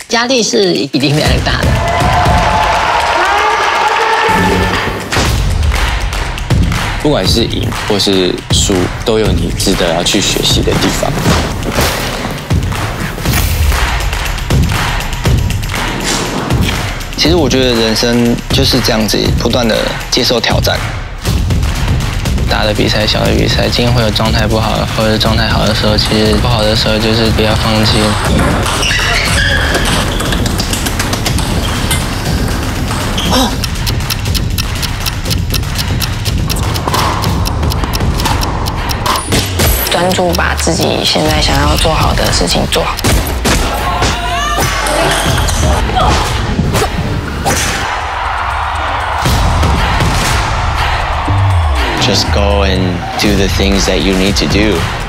压力是一定非常大的。 不管是赢或是输，都有你值得要去学习的地方。 其实我觉得人生就是这样子，不断的接受挑战。大的比赛、小的比赛，今天会有状态不好或者状态好的时候，其实不好的时候就是不要放弃。 专注把自己现在想要做好的事情做好。 Just go and do the things that you need to do.